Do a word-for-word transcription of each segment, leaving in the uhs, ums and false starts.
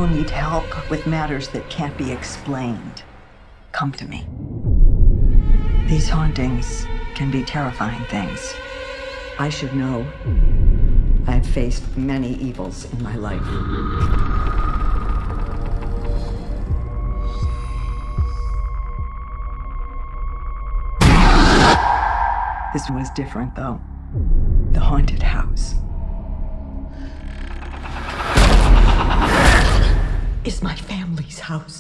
people need help with matters that can't be explained, come to me. These hauntings can be terrifying things. I should know. I've faced many evils in my life. This was different, though. The haunted house is my family's house.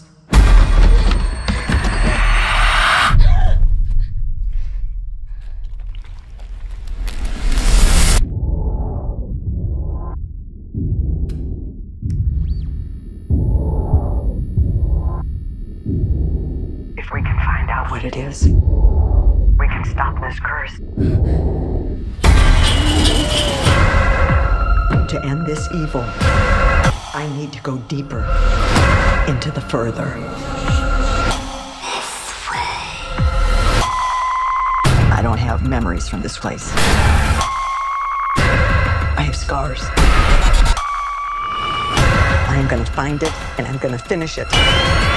If we can find out what it is, we can stop this curse. To end this evil, I need to go deeper into the further. I don't have memories from this place. I have scars. I am gonna find it, and I'm gonna finish it.